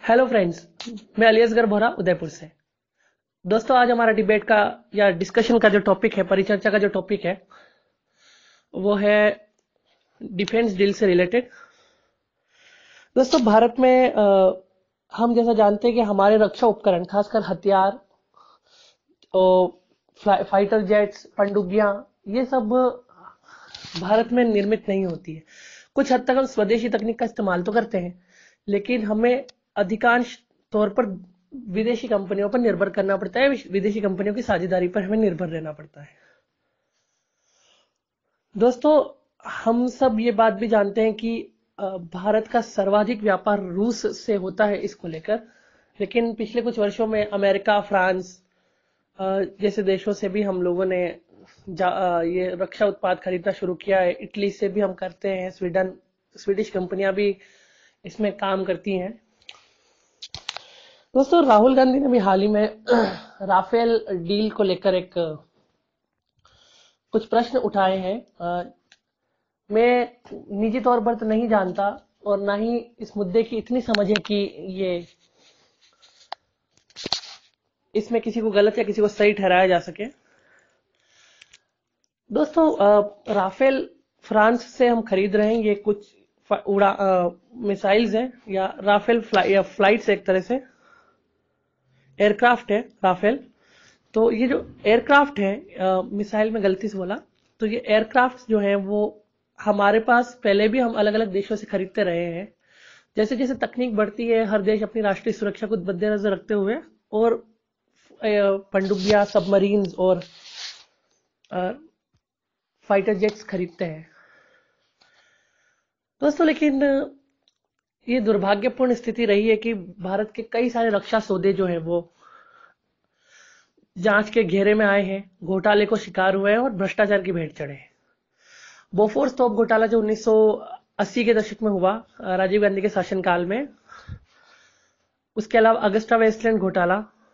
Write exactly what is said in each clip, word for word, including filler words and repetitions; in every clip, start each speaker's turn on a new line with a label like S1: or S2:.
S1: Hello friends, मैं अलियासगर बोरा उदयपुर से। दोस्तों, आज हमारा डिबेट का या डिस्कशन का जो टॉपिक है, परिचर्चा का जो टॉपिक है, वो है डिफेंस डील से रिलेटेड। दोस्तों, भारत में आ, हम जैसा जानते हैं कि हमारे रक्षा उपकरण, खासकर हथियार और फाइटर जेट्स, पनडुब्बियां, ये सब भारत में निर्मित नहीं होती है। कुछ हद तक हम स्वदेशी तकनीक का इस्तेमाल तो करते हैं, लेकिन हमें अधिकांश तौर पर विदेशी कंपनियों पर निर्भर करना पड़ता है। विदेशी कंपनियों की साझेदारी पर हमें निर्भर रहना पड़ता है। दोस्तों, हम सब ये बात भी जानते हैं कि भारत का सर्वाधिक व्यापार रूस से होता है इसको लेकर, लेकिन पिछले कुछ वर्षों में अमेरिका, फ्रांस जैसे देशों से भी हम लोगों ने ये रक्षा उत्पाद खरीदना शुरू किया है। इटली से भी हम करते हैं, स्वीडन स्वीडिश कंपनियां भी इसमें काम करती हैं। दोस्तों, राहुल गांधी ने भी हाल ही में राफेल डील को लेकर एक कुछ प्रश्न उठाए हैं। मैं निजी तौर पर तो नहीं जानता और ना ही इस मुद्दे की इतनी समझ है कि ये इसमें किसी को गलत या किसी को सही ठहराया जा सके। दोस्तों, राफेल फ्रांस से हम खरीद रहे हैं। ये कुछ उड़ा मिसाइल्स हैं या राफेल फ्लाई, या फ्लाइट्स, एक तरह से एयरक्राफ्ट है राफेल। तो ये जो एयरक्राफ्ट है, मिसाइल में गलती से बोला, तो ये एयरक्राफ्ट जो है वो हमारे पास पहले भी हम अलग अलग देशों से खरीदते रहे हैं। जैसे जैसे तकनीक बढ़ती है, हर देश अपनी राष्ट्रीय सुरक्षा को मद्देनजर रखते हुए और पनडुब्बियां, सबमरीन्स और फाइटर जेट्स खरीदते हैं। दोस्तों, लेकिन ये दुर्भाग्यपूर्ण स्थिति रही है कि भारत के कई सारे रक्षा सौदे जो हैं वो जांच के घेरे में आए हैं, घोटाले को शिकार हुए हैं और भ्रष्टाचार की भेंट चढ़े हैं। बोफोर्स तोप घोटाला जो उन्नीस सौ अस्सी के दशक में हुआ, राजीव गांधी के शासनकाल में। उसके अलावा अगस्टा वेस्टलैंड घोटाला।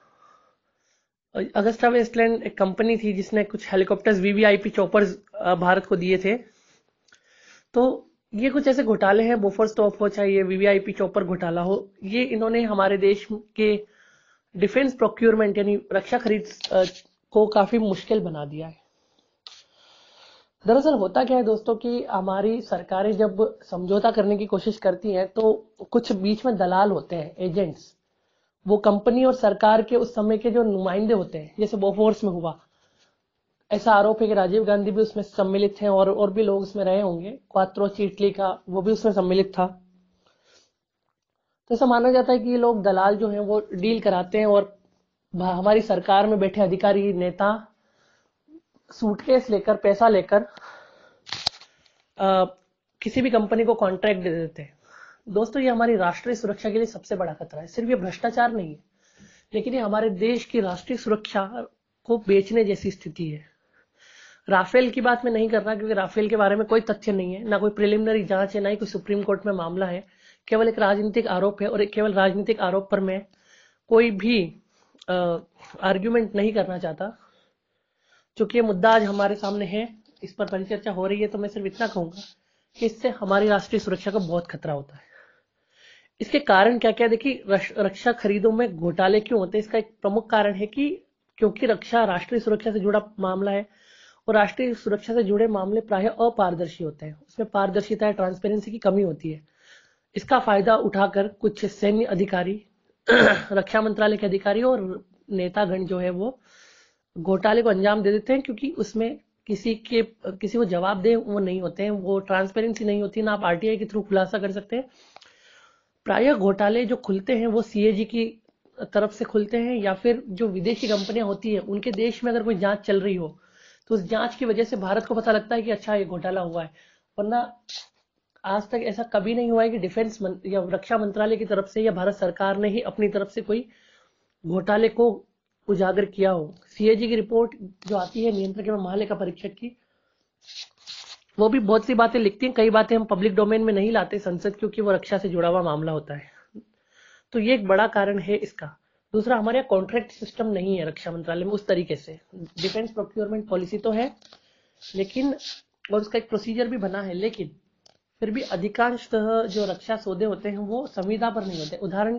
S1: अगस्टा वेस्टलैंड एक कंपनी थी जिसने कुछ हेलीकॉप्टर्स, वीवीआईपी चॉपर्स भारत को दिए थे। तो ये कुछ ऐसे घोटाले हैं, बोफोर्स तोप हो चाहे ये वीवीआईपी चॉपर घोटाला हो, ये इन्होंने हमारे देश के डिफेंस प्रोक्योरमेंट यानी रक्षा खरीद को काफी मुश्किल बना दिया है। दरअसल होता क्या है दोस्तों कि हमारी सरकारें जब समझौता करने की कोशिश करती हैं तो कुछ बीच में दलाल होते हैं, एजेंट्स। वो कंपनी और सरकार के उस समय के जो नुमाइंदे होते हैं, जैसे बोफोर्स में हुआ, ऐसा आरोप है कि राजीव गांधी भी उसमें सम्मिलित थे और और भी लोग उसमें रहे होंगे। क्वात्रो चीटली का वो भी उसमें सम्मिलित था। तो ऐसा माना जाता है कि ये लोग दलाल जो हैं वो डील कराते हैं और हमारी सरकार में बैठे अधिकारी, नेता सूटकेस लेकर, पैसा लेकर आ, किसी भी कंपनी को कॉन्ट्रैक्ट दे देते हैं। दोस्तों, ये हमारी राष्ट्रीय सुरक्षा के लिए सबसे बड़ा खतरा है। सिर्फ ये भ्रष्टाचार नहीं है, लेकिन ये हमारे देश की राष्ट्रीय सुरक्षा को बेचने जैसी स्थिति है। राफेल की बात मैं नहीं कर रहा, क्योंकि राफेल के बारे में कोई तथ्य नहीं है, ना कोई प्रिलिमिनरी जांच है, ना ही कोई सुप्रीम कोर्ट में मामला है। केवल एक राजनीतिक आरोप है और एक केवल राजनीतिक आरोप पर मैं कोई भी आर्ग्यूमेंट नहीं करना चाहता। चूंकि ये मुद्दा आज हमारे सामने है, इस पर परिचर्चा हो रही है, तो मैं सिर्फ इतना कहूंगा कि इससे हमारी राष्ट्रीय सुरक्षा को बहुत खतरा होता है। इसके कारण क्या क्या देखिए, रक्षा खरीदों में घोटाले क्यों होते हैं, इसका एक प्रमुख कारण है कि क्योंकि रक्षा राष्ट्रीय सुरक्षा से जुड़ा मामला है और राष्ट्रीय सुरक्षा से जुड़े मामले प्रायः अपारदर्शी होते हैं। उसमें पारदर्शिता, ट्रांसपेरेंसी की कमी होती है। इसका फायदा उठाकर कुछ सैन्य अधिकारी, रक्षा मंत्रालय के अधिकारी और नेतागण जो है वो घोटाले को अंजाम दे देते हैं, क्योंकि उसमें किसी के किसी को जवाब दे वो नहीं होते हैं, वो ट्रांसपेरेंसी नहीं होती, ना आप आरटीआई के थ्रू खुलासा कर सकते हैं। प्रायः घोटाले जो खुलते हैं वो सीएजी की तरफ से खुलते हैं, या फिर जो विदेशी कंपनियां होती हैं उनके देश में अगर कोई जांच चल रही हो तो उस जांच की वजह से भारत को पता लगता है कि अच्छा ये घोटाला हुआ है। वरना आज तक ऐसा कभी नहीं हुआ है कि डिफेंस या रक्षा मंत्रालय की तरफ से या भारत सरकार ने ही अपनी तरफ से कोई घोटाले को उजागर किया हो। सीएजी की रिपोर्ट जो आती है, नियंत्रक एवं महालेखा परीक्षक की, वो भी बहुत सी बातें लिखती हैं। कई बातें हम पब्लिक डोमेन में नहीं लाते संसद, क्योंकि वो रक्षा से जुड़ा हुआ मामला होता है। तो ये एक बड़ा कारण है इसका। दूसरा, हमारे यहाँ कॉन्ट्रैक्ट सिस्टम नहीं है रक्षा मंत्रालय में उस तरीके से। डिफेंस प्रोक्योरमेंट पॉलिसी तो है, लेकिन और उसका एक प्रोसीजर भी बना है, लेकिन फिर भी अधिकांशतः जो रक्षा सौदे होते हैं वो संविदा पर नहीं होते। उदाहरण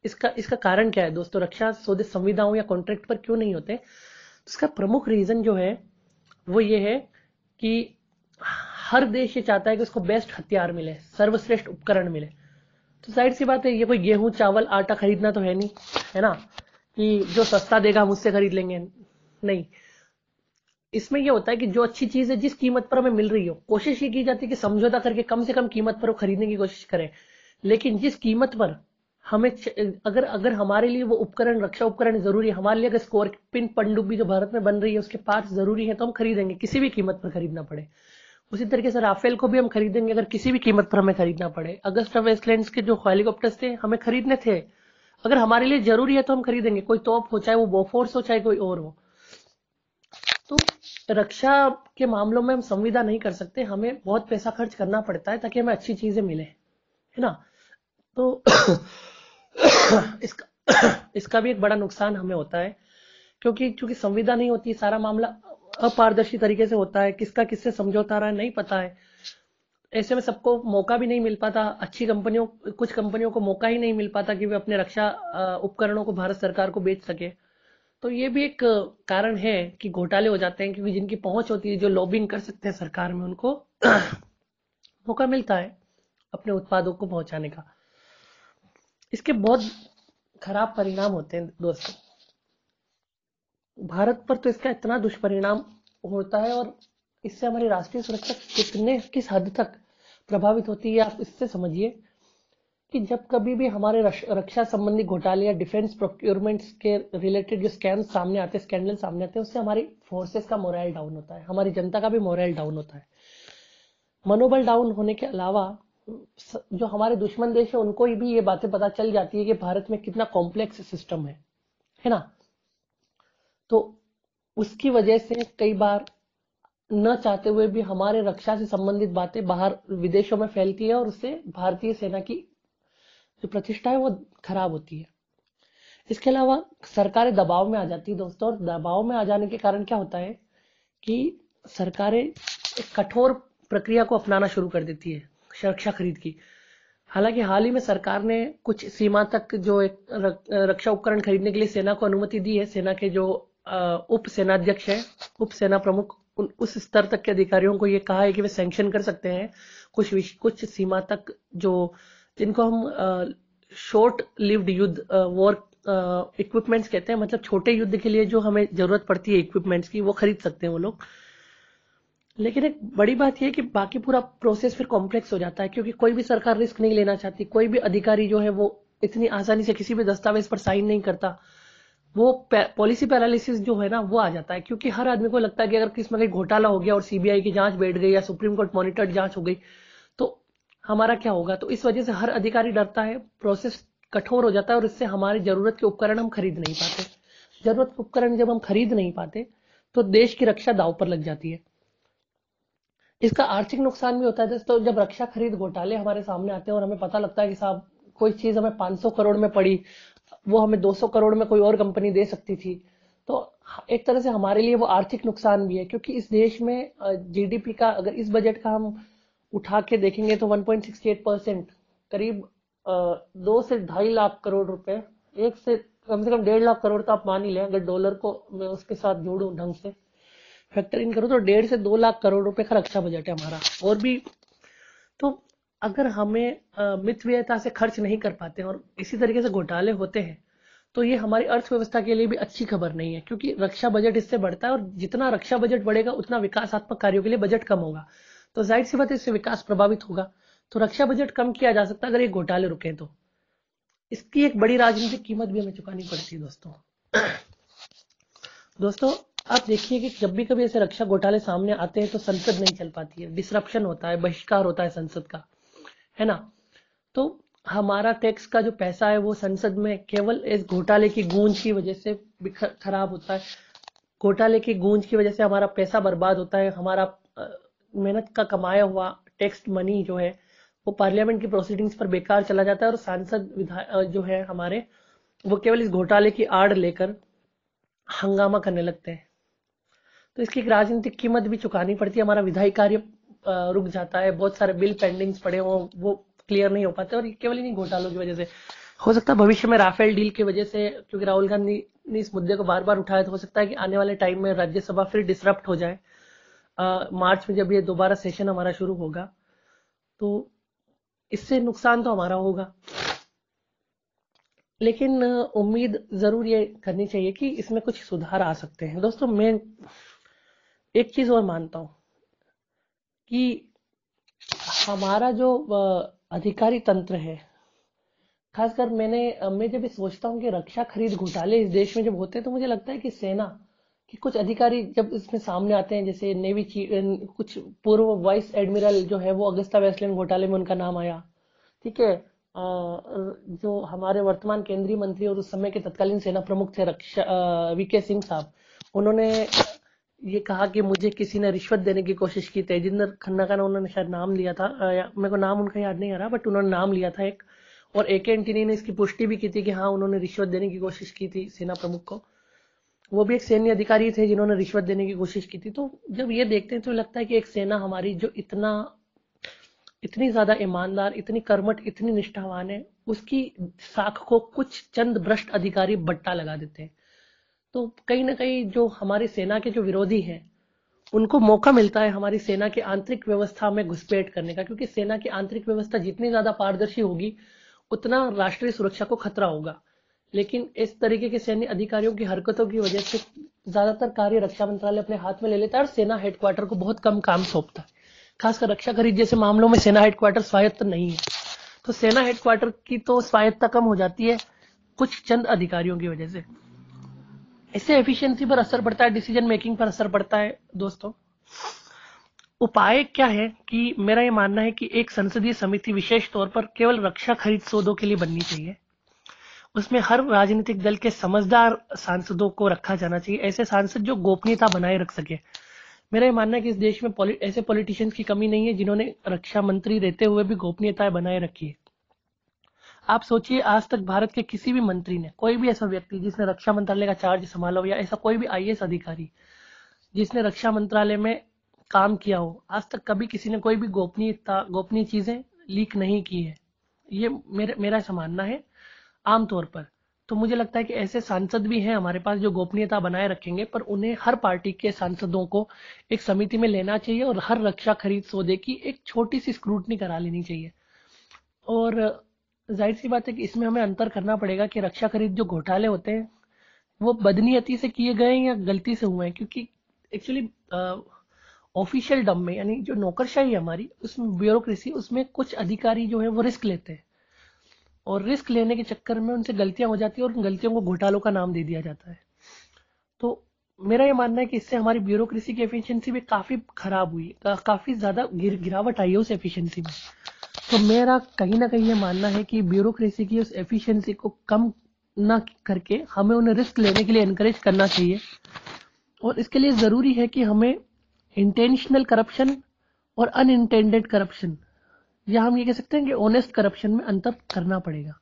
S1: इसका इसका कारण क्या है दोस्तों? रक्षा सौदे संविदाओं या कॉन्ट्रैक्ट पर क्यों नहीं होते? इसका प्रमुख रीजन जो है वो ये है कि हर देश ये चाहता है कि उसको बेस्ट हथियार मिले, सर्वश्रेष्ठ उपकरण मिले। तो जाहिर सी बात है, ये कोई गेहूं चावल आटा खरीदना तो है नहीं, है ना, कि जो सस्ता देगा हम उससे खरीद लेंगे। नहीं, इसमें ये होता है कि जो अच्छी चीज है जिस कीमत पर हमें मिल रही हो, कोशिश ये की जाती है कि समझौता करके कम से कम कीमत पर वो खरीदने की कोशिश करें। लेकिन जिस कीमत पर हमें अगर अगर हमारे लिए वो उपकरण, रक्षा उपकरण जरूरी है, हमारे लिए अगर स्कॉर्पियन पनडुब्बी जो भारत में बन रही है उसके पार्ट्स जरूरी है, तो हम खरीदेंगे, किसी भी कीमत पर खरीदना पड़े। उसी तरीके से राफेल को भी हम खरीदेंगे अगर किसी भी कीमत पर हमें खरीदना पड़े। अगस्टा वेस्टलैंड्स के जो हेलीकॉप्टर्स थे हमें खरीदने थे, अगर हमारे लिए जरूरी है तो हम खरीदेंगे, कोई तोप हो, चाहे वो बोफोर्स हो, चाहे कोई और हो। तो रक्षा के मामलों में हम संविदा नहीं कर सकते, हमें बहुत पैसा खर्च करना पड़ता है ताकि हमें अच्छी चीजें मिले, है ना। तो इसका इसका भी एक बड़ा नुकसान हमें होता है, क्योंकि क्योंकि संविदा नहीं होती, सारा मामला अपारदर्शी तरीके से होता है, किसका किससे समझौता रहा है नहीं पता है। ऐसे में सबको मौका भी नहीं मिल पाता, अच्छी कंपनियों कुछ कंपनियों को मौका ही नहीं मिल पाता कि वे अपने रक्षा उपकरणों को भारत सरकार को बेच सके। तो ये भी एक कारण है कि घोटाले हो जाते हैं, क्योंकि जिनकी पहुंच होती है, जो लॉबिंग कर सकते हैं सरकार में, उनको मौका मिलता है अपने उत्पादों को पहुंचाने का। इसके बहुत खराब परिणाम होते हैं दोस्तों। भारत पर तो इसका इतना दुष्परिणाम होता है, और इससे हमारी राष्ट्रीय सुरक्षा कितने किस हद तक प्रभावित होती है आप इससे समझिए कि जब कभी भी हमारे रक्षा संबंधी घोटाले या डिफेंस प्रोक्योरमेंट्स के रिलेटेड जो स्कैम सामने आते हैं, स्कैंडल सामने आते हैं, उससे हमारी फोर्सेस का मोरल डाउन होता है, हमारी जनता का भी मोरल डाउन होता है। मनोबल डाउन होने के अलावा जो हमारे दुश्मन देश है उनको भी ये बातें पता चल जाती है कि भारत में कितना कॉम्प्लेक्स सिस्टम है है ना। तो उसकी वजह से कई बार न चाहते हुए भी हमारे रक्षा से संबंधित बातें बाहर विदेशों में फैलती है, और उससे भारतीय सेना की जो प्रतिष्ठा है वो खराब होती है। इसके अलावा सरकारें दबाव में आ जाती है दोस्तों, और दबाव में आ जाने के कारण क्या होता है कि सरकारें एक कठोर प्रक्रिया को अपनाना शुरू कर देती है रक्षा खरीद की। हालांकि हाल ही में सरकार ने कुछ सीमा तक जो एक रक्षा उपकरण खरीदने के लिए सेना को अनुमति दी है। सेना के जो उप सेनाध्यक्ष है, उप सेना प्रमुख, उस स्तर तक के अधिकारियों को ये कहा है कि वे सैंक्शन कर सकते हैं कुछ कुछ सीमा तक, जो जिनको हम शॉर्ट लिव्ड युद्ध वॉर इक्विपमेंट्स कहते हैं, मतलब छोटे युद्ध के लिए जो हमें जरूरत पड़ती है इक्विपमेंट्स की, वो खरीद सकते हैं वो लोग। लेकिन एक बड़ी बात यह है कि बाकी पूरा प्रोसेस फिर कॉम्प्लेक्स हो जाता है, क्योंकि कोई भी सरकार रिस्क नहीं लेना चाहती, कोई भी अधिकारी जो है वो इतनी आसानी से किसी भी दस्तावेज पर साइन नहीं करता। वो पॉलिसी पैरालिसिस जो है ना वो आ जाता है, क्योंकि हर आदमी को लगता है कि अगर किसमें कहीं घोटाला हो गया और सीबीआई की जांच बैठ गई या सुप्रीम कोर्ट मॉनिटर्ड जांच हो गई तो हमारा क्या होगा। तो इस वजह से हर अधिकारी डरता है, प्रोसेस कठोर हो जाता है, और इससे हमारी जरूरत के उपकरण हम खरीद नहीं पाते। जरूरत के उपकरण जब हम खरीद नहीं पाते तो देश की रक्षा दांव पर लग जाती है। इसका आर्थिक नुकसान भी होता है दोस्तों। जब रक्षा खरीद घोटाले हमारे सामने आते हैं और हमें पता लगता है कि साहब कोई चीज हमें पाँच सौ करोड़ में पड़ी, वो हमें दो सौ करोड़ में कोई और कंपनी दे सकती थी, तो एक तरह से हमारे लिए वो आर्थिक नुकसान भी है। क्योंकि इस देश में जीडीपी का अगर इस बजट का हम उठा के देखेंगे तो one point six eight percent, करीब दो से ढाई लाख करोड़ रुपए, एक से कम से कम डेढ़ लाख करोड़ तो आप मान ही लें, अगर डॉलर को मैं उसके साथ जोड़ूं ढंग से फैक्टर इन करो तो डेढ़ से दो लाख करोड़ रुपए का रक्षा बजट है हमारा। और भी तो अगर हमें मितव्ययता से खर्च नहीं कर पाते और इसी तरीके से घोटाले होते हैं तो ये हमारी अर्थव्यवस्था के लिए भी अच्छी खबर नहीं है, क्योंकि रक्षा बजट इससे बढ़ता है, और जितना रक्षा बजट बढ़ेगा उतना विकासात्मक कार्यों के लिए बजट कम होगा, तो जाहिर सी बात है इससे विकास प्रभावित होगा। तो रक्षा बजट कम किया जा सकता है अगर ये घोटाले रुके तो। इसकी एक बड़ी राजनीतिक कीमत भी हमें चुकानी पड़ती है दोस्तों। दोस्तों आप देखिए कि जब भी कभी ऐसे रक्षा घोटाले सामने आते हैं तो संसद नहीं चल पाती है, डिसरप्शन होता है, बहिष्कार होता है संसद का, है ना। तो हमारा टैक्स का जो पैसा है वो संसद में केवल इस घोटाले की गूंज की वजह से खराब होता है। घोटाले की गूंज की वजह से हमारा पैसा बर्बाद होता है, हमारा मेहनत का कमाया हुआ टैक्स मनी जो है वो पार्लियामेंट की प्रोसीडिंग्स पर बेकार चला जाता है, और सांसद विधायक जो है हमारे वो केवल इस घोटाले की आड़ लेकर हंगामा करने लगते हैं। तो इसकी एक राजनीतिक कीमत भी चुकानी पड़ती है, हमारा विधायी कार्य रुक जाता है, बहुत सारे बिल पेंडिंग्स पड़े हो वो क्लियर नहीं हो पाते, और केवल इन्हीं घोटालों की वजह से हो सकता है भविष्य में राफेल डील की वजह से, क्योंकि राहुल गांधी ने इस मुद्दे को बार बार उठाया, तो हो सकता है कि आने वाले टाइम में राज्यसभा फिर डिसरप्ट हो जाए। आ, मार्च में जब ये दोबारा सेशन हमारा शुरू होगा, तो इससे नुकसान तो हमारा होगा, लेकिन उम्मीद जरूर ये करनी चाहिए कि इसमें कुछ सुधार आ सकते हैं। दोस्तों, मैं एक चीज और मानता हूं कि हमारा जो अधिकारी तंत्र है, खासकर मैंने मैं जब ये सोचता हूँ कि रक्षा खरीद घोटाले इस देश में जब होते हैं, तो मुझे लगता है कि सेना कि कुछ अधिकारी जब इसमें सामने आते हैं, जैसे नेवी चीफ, कुछ पूर्व वाइस एडमिरल जो है वो अगस्ता वेस्टलैंड घोटाले में उनका नाम आया, ठीक है। जो हमारे वर्तमान केंद्रीय मंत्री और उस समय के तत्कालीन सेना प्रमुख थे रक्षा वीके सिंह साहब, उन्होंने ये कहा कि मुझे किसी ने रिश्वत देने की कोशिश की। तेजिंदर खन्ना का ना उन्होंने शायद नाम लिया था, मेरे को नाम उनका याद नहीं आ रहा, बट उन्होंने नाम लिया था एक, और ए के एंटनी ने इसकी पुष्टि भी की थी कि हाँ उन्होंने रिश्वत देने की कोशिश की थी सेना प्रमुख को। वो भी एक सैन्य अधिकारी थे जिन्होंने रिश्वत देने की कोशिश की थी। तो जब ये देखते हैं तो लगता है कि एक सेना हमारी जो इतना इतनी ज्यादा ईमानदार, इतनी कर्मठ, इतनी निष्ठावान है, उसकी साख को कुछ चंद भ्रष्ट अधिकारी बट्टा लगा देते हैं। तो कहीं ना कहीं जो हमारी सेना के जो विरोधी हैं, उनको मौका मिलता है हमारी सेना की आंतरिक व्यवस्था में घुसपैठ करने का, क्योंकि सेना की आंतरिक व्यवस्था जितनी ज्यादा पारदर्शी होगी, उतना राष्ट्रीय सुरक्षा को खतरा होगा। लेकिन इस तरीके के सैन्य अधिकारियों की हरकतों की वजह से ज्यादातर कार्य रक्षा मंत्रालय अपने हाथ में ले लेता है और सेना हेडक्वार्टर को बहुत कम काम सौंपता है। खासकर रक्षा खरीद जैसे मामलों में सेना हेडक्वार्टर स्वायत्त नहीं है, तो सेना हेडक्वार्टर की तो स्वायत्तता कम हो जाती है कुछ चंद अधिकारियों की वजह से। इससे एफिशिएंसी पर असर पड़ता है, डिसीजन मेकिंग पर असर पड़ता है। दोस्तों, उपाय क्या है कि मेरा यह मानना है कि एक संसदीय समिति विशेष तौर पर केवल रक्षा खरीद सौदों के लिए बननी चाहिए। उसमें हर राजनीतिक दल के समझदार सांसदों को रखा जाना चाहिए, ऐसे सांसद जो गोपनीयता बनाए रख सके। मेरा ये मानना है कि इस देश में पॉलि, ऐसे पॉलिटिशियंस की कमी नहीं है जिन्होंने रक्षा मंत्री रहते हुए भी गोपनीयता बनाए रखी है। आप सोचिए, आज तक भारत के किसी भी मंत्री ने, कोई भी ऐसा व्यक्ति जिसने रक्षा मंत्रालय का चार्ज संभाला हो, या ऐसा कोई भी आई ए एस अधिकारी जिसने रक्षा मंत्रालय में काम किया हो, आज तक कभी किसी ने कोई भी गोपनीयता गोपनीय चीजें लीक नहीं की है। ये मेरे मेरा ऐसा मानना है आमतौर पर। तो मुझे लगता है कि ऐसे सांसद भी हैं हमारे पास जो गोपनीयता बनाए रखेंगे, पर उन्हें हर पार्टी के सांसदों को एक समिति में लेना चाहिए और हर रक्षा खरीद सौदे की एक छोटी सी स्क्रूटनी करा लेनी चाहिए। और जाहिर सी बात है कि इसमें हमें अंतर करना पड़ेगा कि रक्षा खरीद जो घोटाले होते हैं वो बदनीयती से किए गए हैं या गलती से हुए हैं, क्योंकि एक्चुअली ऑफिशियल डम में, यानी जो नौकरशाही है हमारी, उसमें ब्यूरोक्रेसी, उसमें कुछ अधिकारी जो है वो रिस्क लेते हैं, और रिस्क लेने के चक्कर में उनसे गलतियां हो जाती है और उन गलतियों को घोटालों का नाम दे दिया जाता है। तो मेरा ये मानना है कि इससे हमारी ब्यूरोक्रेसी की एफिशिएंसी भी काफी खराब हुई, का, काफी ज्यादा गिर, गिरावट आई है उस एफिशिएंसी में। तो मेरा कहीं ना कहीं ये मानना है कि ब्यूरोक्रेसी की उस एफिशिएंसी को कम ना करके हमें उन्हें रिस्क लेने के लिए एनकरेज करना चाहिए। और इसके लिए जरूरी है कि हमें इंटेंशनल करप्शन और अनइंटेंडेड करप्शन, या हम ये कह सकते हैं कि ऑनेस्ट करप्शन में अंतर करना पड़ेगा।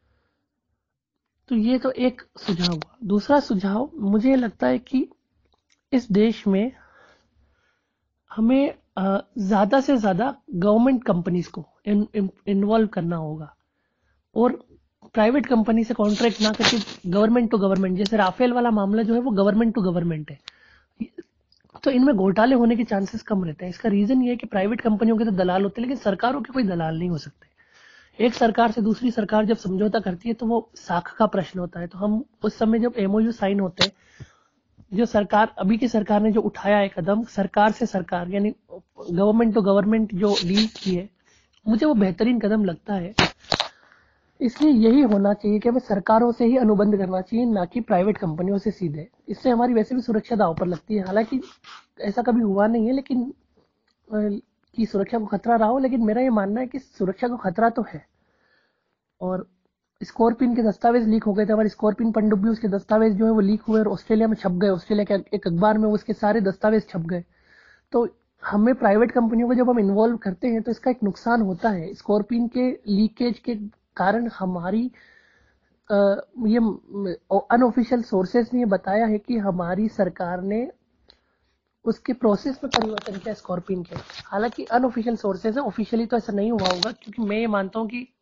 S1: तो ये तो एक सुझाव हुआ। दूसरा सुझाव, मुझे लगता है कि इस देश में हमें ज्यादा से ज्यादा गवर्नमेंट कंपनीज को इन्वॉल्व करना होगा और प्राइवेट कंपनी से कॉन्ट्रैक्ट ना करके गवर्नमेंट टू गवर्नमेंट, जैसे राफेल वाला मामला जो है वो गवर्नमेंट टू गवर्नमेंट है, तो इनमें घोटाले होने के चांसेस कम रहते हैं। इसका रीजन ये है कि प्राइवेट कंपनियों के तो दलाल होते हैं, लेकिन सरकारों के कोई दलाल नहीं हो सकते। एक सरकार से दूसरी सरकार जब समझौता करती है तो वो साख का प्रश्न होता है। तो हम उस समय जब एम ओ यू साइन होते हैं, जो सरकार, अभी की सरकार ने जो उठाया है कदम, सरकार से सरकार यानी गवर्नमेंट टू गवर्नमेंट जो डील की है, मुझे वो बेहतरीन कदम लगता है। इसलिए यही होना चाहिए कि हमें सरकारों से ही अनुबंध करना चाहिए, ना कि प्राइवेट कंपनियों से सीधे। इससे हमारी वैसे भी सुरक्षा दांव पर लगती है। हालांकि ऐसा कभी हुआ नहीं है लेकिन कि सुरक्षा को खतरा रहा हो, लेकिन मेरा ये मानना है कि सुरक्षा को खतरा तो है। और स्कॉर्पिन के दस्तावेज लीक हो गए थे, हमारे स्कॉर्पिन पनडुब्बी, उसके दस्तावेज जो है वो लीक हुए और ऑस्ट्रेलिया में छप गए। ऑस्ट्रेलिया के एक अखबार में उसके सारे दस्तावेज छप गए। तो हमें प्राइवेट कंपनियों को जब हम इन्वॉल्व करते हैं तो इसका एक नुकसान होता है। स्कॉर्पिन के लीकेज के कारण हमारी आ, ये अनऑफिशियल सोर्सेस ने बताया है कि हमारी सरकार ने उसके प्रोसेस में परिवर्तन किया स्कॉर्पिन के। हालांकि अनऑफिशियल सोर्सेस है, ऑफिशियली तो ऐसा नहीं हुआ होगा, क्योंकि मैं ये मानता हूं कि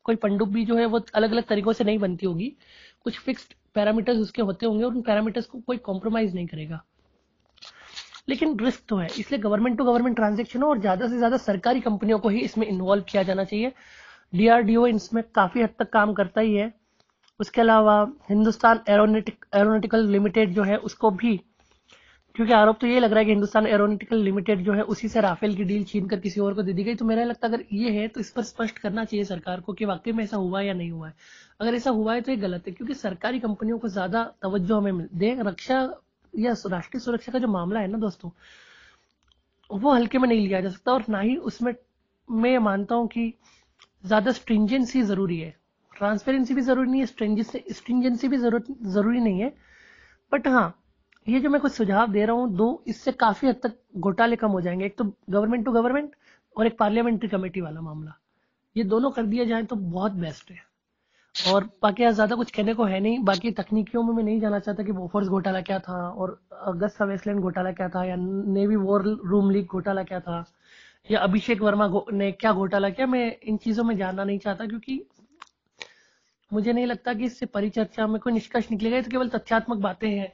S1: कोई पनडुब्बी जो है वो अलग अलग तरीकों से नहीं बनती होगी, कुछ फिक्स्ड पैरामीटर्स उसके होते होंगे और उन पैरामीटर्स को कोई कॉम्प्रोमाइज नहीं करेगा। लेकिन रिस्क तो है, इसलिए गवर्नमेंट टू गवर्नमेंट ट्रांजेक्शन हो और ज्यादा से ज्यादा सरकारी कंपनियों को ही इसमें इन्वॉल्व किया जाना चाहिए। डीआरडीओ इसमें काफी हद तक काम करता ही है। उसके अलावा हिंदुस्तान एरोनॉटिक एरोनॉटिकल लिमिटेड जो है उसको भी, क्योंकि आरोप तो ये लग रहा है कि हिंदुस्तान एरोनॉटिकल लिमिटेड जो है उसी से राफेल की डील छीन कर किसी और को दे दी गई, तो मेरा लगता है अगर ये है तो इस पर स्पष्ट करना चाहिए सरकार को कि वाकई में ऐसा हुआ है या नहीं हुआ है। अगर ऐसा हुआ है तो ये गलत है, क्योंकि सरकारी कंपनियों को ज्यादा तवज्जो हमें दे। रक्षा या राष्ट्रीय सुरक्षा का जो मामला है ना दोस्तों, वो हल्के में नहीं लिया जा सकता, और ना ही उसमें मैं मानता हूं कि ज्यादा स्ट्रिंजेंसी जरूरी है। ट्रांसपेरेंसी भी जरूरी नहीं है, स्ट्रिंजेंसी भी जरूरत जरूरी नहीं है। बट हाँ, ये जो मैं कुछ सुझाव दे रहा हूं दो, इससे काफी हद तक घोटाले कम हो जाएंगे। एक तो गवर्नमेंट टू गवर्नमेंट और एक पार्लियामेंट्री कमेटी वाला मामला, ये दोनों कर दिए जाए तो बहुत बेस्ट है। और बाकी यहाँ ज्यादा कुछ कहने को है नहीं। बाकी तकनीकियों में मैं नहीं जाना चाहता कि बोफोर्स घोटाला क्या था और अगस्ता वेस्टलैंड घोटाला क्या था, या नेवी वॉर रूम लीक घोटाला क्या था, या अभिषेक वर्मा ने क्या घोटाला किया। मैं इन चीजों में जानना नहीं चाहता, क्योंकि मुझे नहीं लगता कि इससे परिचर्चा में कोई निष्कर्ष निकलेगा। तो केवल तथ्यात्मक बातें हैं,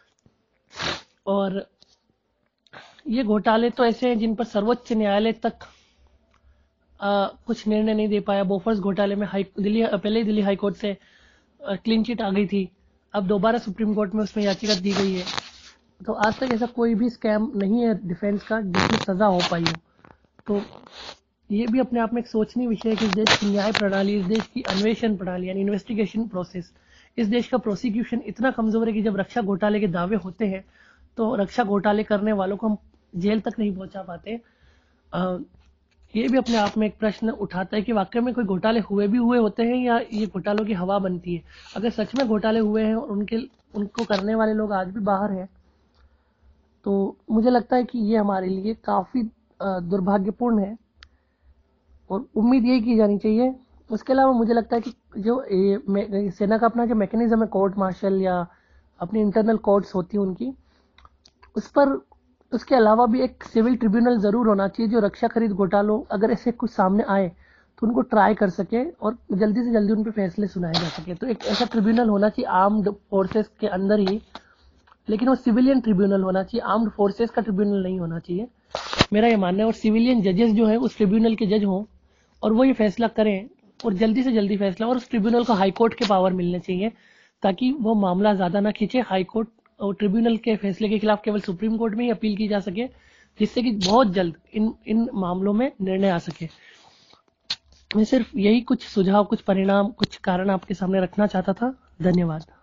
S1: और ये घोटाले तो ऐसे हैं जिन पर सर्वोच्च न्यायालय तक आ, कुछ निर्णय नहीं दे पाया। बोफर्स घोटाले में हाई दिल्ली पहले ही दिल्ली हाईकोर्ट से क्लीन चिट आ गई थी, अब दोबारा सुप्रीम कोर्ट में उसमें याचिका दी गई है। तो आज तक ऐसा कोई भी स्कैम नहीं है डिफेंस का जिसमें सजा हो पाई हो। तो ये भी अपने आप में एक सोचनीय विषय है कि इस देश की न्याय प्रणाली, इस देश की अन्वेषण प्रणाली यानी इन्वेस्टिगेशन प्रोसेस, इस देश का प्रोसिक्यूशन इतना कमजोर है कि जब रक्षा घोटाले के दावे होते हैं तो रक्षा घोटाले करने वालों को हम जेल तक नहीं पहुंचा पाते। आ, ये भी अपने आप में एक प्रश्न उठाता है कि वाकई में कोई घोटाले हुए भी हुए होते हैं या ये घोटालों की हवा बनती है। अगर सच में घोटाले हुए हैं और उनके उनको करने वाले लोग आज भी बाहर हैं, तो मुझे लगता है कि ये हमारे लिए काफी दुर्भाग्यपूर्ण है और उम्मीद यही की जानी चाहिए। उसके अलावा मुझे लगता है कि जो ए, सेना का अपना जो मैकेनिज्म है, कोर्ट मार्शल या अपनी इंटरनल कोर्ट्स होती है उनकी, उस पर उसके अलावा भी एक सिविल ट्रिब्यूनल जरूर होना चाहिए जो रक्षा खरीद घोटालों अगर ऐसे कुछ सामने आए तो उनको ट्राई कर सके और जल्दी से जल्दी उन पर फैसले सुनाए जा सके। तो एक ऐसा ट्रिब्यूनल होना चाहिए आर्म्ड फोर्सेस के अंदर ही, लेकिन वो सिविलियन ट्रिब्यूनल होना चाहिए, आर्म्ड फोर्सेस का ट्रिब्यूनल नहीं होना चाहिए, मेरा ये मानना है। और सिविलियन जजेस जो है उस ट्रिब्यूनल के जज हों और वो ये फैसला करें और जल्दी से जल्दी फैसला, और उस ट्रिब्यूनल को हाईकोर्ट के पावर मिलने चाहिए ताकि वो मामला ज्यादा ना खींचे। हाईकोर्ट और ट्रिब्यूनल के फैसले के खिलाफ केवल सुप्रीम कोर्ट में ही अपील की जा सके, जिससे कि बहुत जल्द इन इन मामलों में निर्णय आ सके। मैं सिर्फ यही कुछ सुझाव, कुछ परिणाम, कुछ कारण आपके सामने रखना चाहता था। धन्यवाद।